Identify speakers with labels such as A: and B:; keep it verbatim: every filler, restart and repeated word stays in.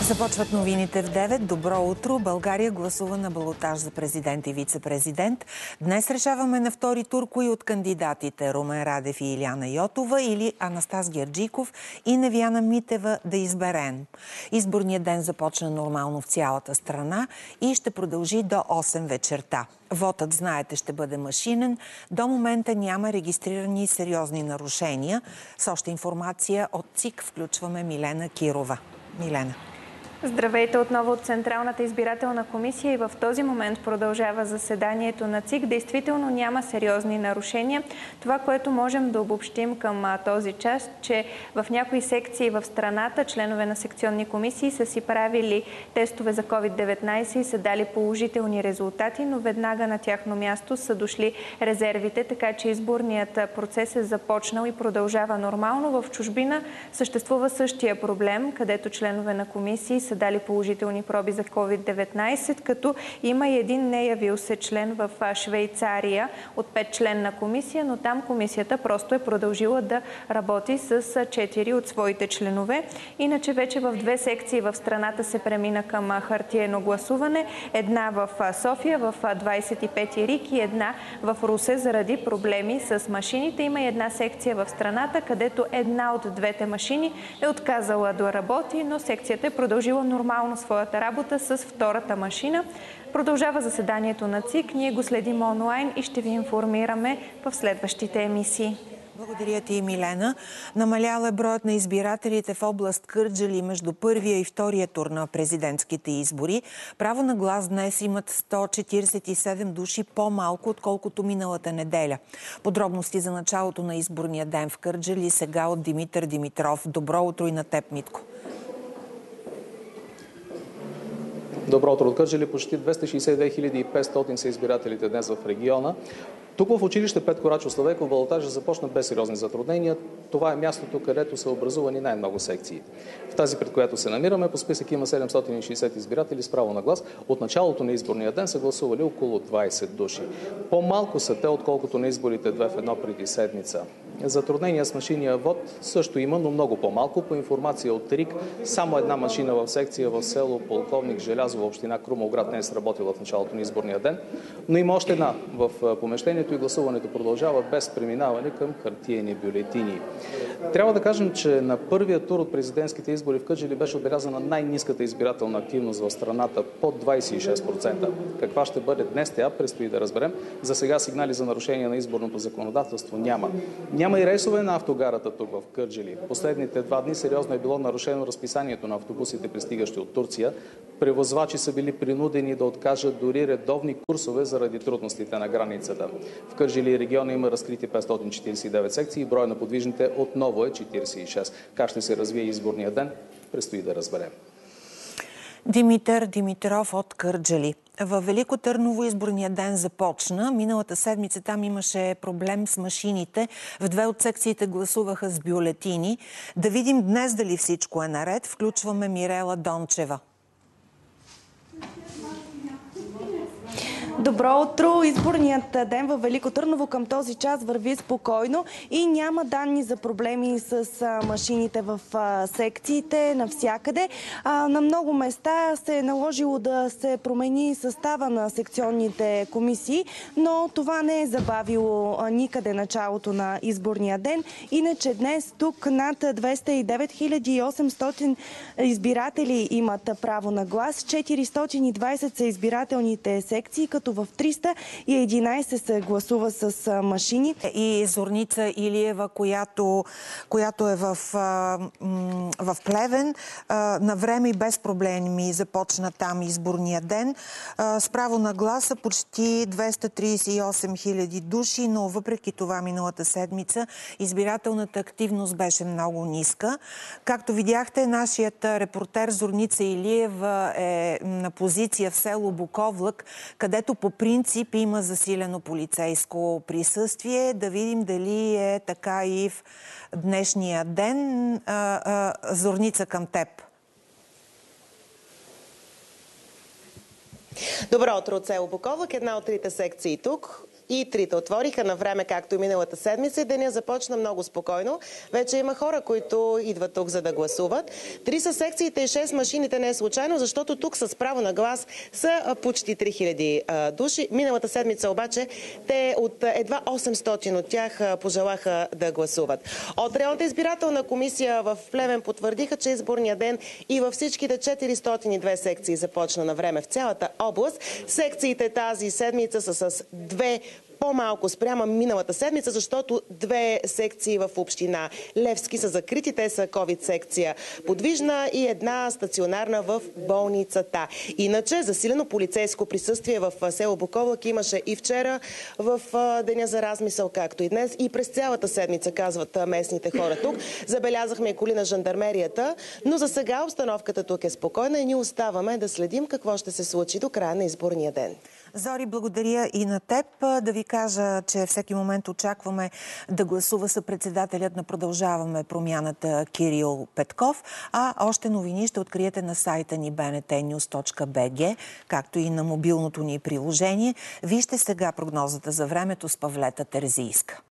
A: Започват новините в девет. Добро утро. България гласува на балотаж за президент и вице-президент. Днес решаваме на втори тур кои от кандидатите Румен Радев и Илияна Йотова или Анастас Герджиков и Невяна Митева да изберем. Изборният ден започна нормално в цялата страна и ще продължи до осем вечерта. Вотът, знаете, ще бъде машинен. До момента няма регистрирани сериозни нарушения. С още информация от ЦИК включваме Милена Кирова. Милена.
B: Здравейте отново от Централната избирателна комисия и в този момент продължава заседанието на ЦИК. Действително няма сериозни нарушения. Това, което можем да обобщим към този час, че в някои секции в страната членове на секционни комисии са си правили тестове за ковид деветнайсет и са дали положителни резултати, но веднага на тяхно място са дошли резервите, така че изборният процес е започнал и продължава нормално. В чужбина съществува същия проблем, където членове на комисии са дали положителни проби за ковид деветнайсет, като има и един неявил се член в Швейцария от петчленна комисия, но там комисията просто е продължила да работи с четири от своите членове. Иначе вече в две секции в страната се премина към хартиено гласуване. Една в София, в двайсет и пети РИК и една в Русе заради проблеми с машините. Има и една секция в страната, където една от двете машини е отказала да работи, но секцията е продължила нормално своята работа с втората машина. Продължава заседанието на ЦИК. Ние го следим онлайн и ще ви информираме в следващите емисии.
A: Благодаря ти, Милена. Намалял е броят на избирателите в област Кърджали между първия и втория тур на президентските избори. Право на глас днес имат сто четирийсет и седем души по-малко, отколкото миналата неделя. Подробности за началото на изборния ден в Кърджали сега от Димитър Димитров. Добро утро и на теб, Митко.
C: Добро утро от Кърджали. Почти двеста шейсет и две хиляди и петстотин са избирателите днес в региона. Тук в училище Петко Рачов Славейков балотажът започна без сериозни затруднения. Това е мястото, където са образувани най-много секции. В тази, пред която се намираме, по списък има седемстотин и шейсет избиратели с право на глас. От началото на изборния ден са гласували около двайсет души. По-малко са те, отколкото на изборите две в едно преди седмица. Затруднения с машинния вод също има, но много по-малко. По информация от РИК, само една машина в секция в село Полковник Желязово, община Крумовград, не е сработила в началото на изборния ден, но има още една в помещението и гласуването продължава без преминаване към хартиени бюлетини. Трябва да кажем, че на първия тур от президентските избори в Кърджали беше отбелязана най-ниската избирателна активност в страната под двайсет и шест процента. Каква ще бъде днес тя, предстои да разберем. За сега сигнали за нарушение на изборното законодателство няма. Няма и рейсове на автогарата тук в Кърджали. Последните два дни сериозно е било нарушено разписанието на автобусите, пристигащи от Турция. Превозвачи са били принудени да откажат дори редовни курсове заради трудностите на границата. В Кърджали и региона има разкрити петстотин четирийсет и девет секции и броя на подвижните отново е четирийсет и шест. Как ще се развие изборния ден, предстои да разберем.
A: Димитър Димитров от Кърджали. Във Велико Търново изборният ден започна. Миналата седмица там имаше проблем с машините. В две от секциите гласуваха с бюлетини. Да видим днес дали всичко е наред. Включваме Мирела Дончева.
D: Добро утро! Изборният ден във Велико Търново към този час върви спокойно и няма данни за проблеми с машините в секциите навсякъде. На много места се е наложило да се промени състава на секционните комисии, но това не е забавило никъде началото на изборния ден. Иначе днес тук над двеста и девет хиляди и осемстотин избиратели имат право на глас. четиристотин и двайсет са избирателните секции, като в триста и единайсет се гласува с машини.
A: И Зорница Илиева, която, която е в, в Плевен, на време и без проблеми започна там изборния ден. С право на гласа почти двеста трийсет и осем хиляди души, но въпреки това миналата седмица избирателната активност беше много ниска. Както видяхте, нашият репортер Зорница Илиева е на позиция в село Буковлък, където по принцип има засилено полицейско присъствие. Да видим дали е така и в днешния ден. А, а, Зорница, към теб.
E: Добро утро от село Буковлък, една от трите секции тук. И трите отвориха на време, както и миналата седмица, и деня започна много спокойно. Вече има хора, които идват тук за да гласуват. Три са секциите и шест машините не е случайно, защото тук с право на глас са почти три хиляди души. Миналата седмица обаче те от едва осемстотин от тях пожелаха да гласуват. От районната избирателна комисия в Плевен потвърдиха, че изборния ден и във всичките четиристотин и две секции започна на време в цялата област. Секциите тази седмица са с две по-малко спрямо миналата седмица, защото две секции в община Левски са закрити. Те са ковид секция подвижна и една стационарна в болницата. Иначе засилено полицейско присъствие в село Буковлък имаше и вчера в деня за размисъл, както и днес. И през цялата седмица, казват местните хора тук. Забелязахме и коли на жандармерията, но за сега обстановката тук е спокойна и ние оставаме да следим какво ще се случи до края на изборния ден.
A: Зори, благодаря и на теб. Да ви кажа, че всеки момент очакваме да гласува съпредседателят на Продължаваме промяната Кирил Петков, а още новини ще откриете на сайта ни би ен те нюз точка би джи, както и на мобилното ни приложение. Вижте сега прогнозата за времето с Павлета Терзийска.